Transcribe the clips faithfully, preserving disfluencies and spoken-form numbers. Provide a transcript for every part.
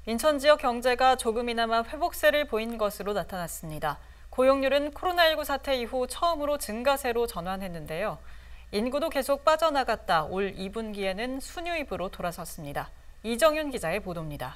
인천 지역 경제가 조금이나마 회복세를 보인 것으로 나타났습니다. 고용률은 코로나십구 사태 이후 처음으로 증가세로 전환했는데요. 인구도 계속 빠져나갔다 올 이 분기에는 순유입으로 돌아섰습니다. 이정윤 기자의 보도입니다.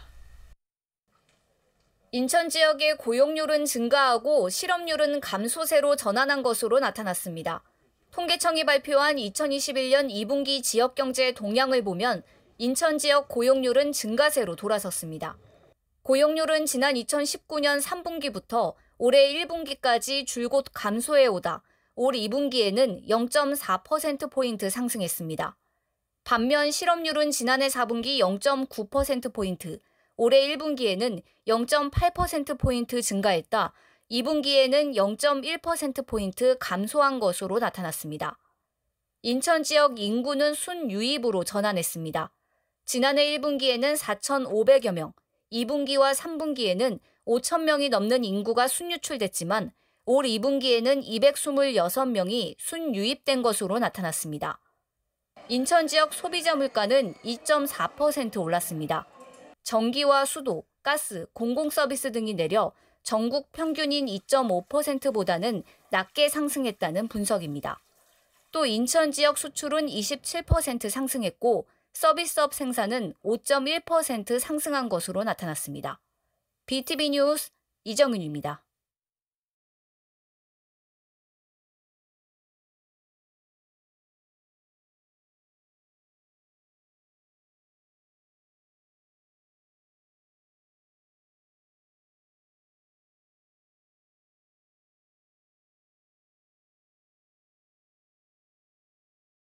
인천 지역의 고용률은 증가하고 실업률은 감소세로 전환한 것으로 나타났습니다. 통계청이 발표한 이천이십일 년 이 분기 지역 경제 동향을 보면 인천 지역 고용률은 증가세로 돌아섰습니다. 고용률은 지난 이천십구 년 삼 분기부터 올해 일 분기까지 줄곧 감소해 오다 올 이 분기에는 영 점 사 퍼센트포인트 상승했습니다. 반면 실업률은 지난해 사 분기 영 점 구 퍼센트포인트, 올해 일 분기에는 영 점 팔 퍼센트포인트 증가했다 이 분기에는 영 점 일 퍼센트포인트 감소한 것으로 나타났습니다. 인천 지역 인구는 순유입으로 전환했습니다. 지난해 일 분기에는 사천오백여 명, 이 분기와 삼 분기에는 오천 명이 넘는 인구가 순유출됐지만 올 이 분기에는 이백이십육 명이 순유입된 것으로 나타났습니다. 인천 지역 소비자 물가는 이 점 사 퍼센트 올랐습니다. 전기와 수도, 가스, 공공서비스 등이 내려 전국 평균인 이 점 오 퍼센트보다는 낮게 상승했다는 분석입니다. 또 인천 지역 수출은 이십칠 퍼센트 상승했고 서비스업 생산은 오 점 일 퍼센트 상승한 것으로 나타났습니다. 비티비 뉴스 이정윤입니다.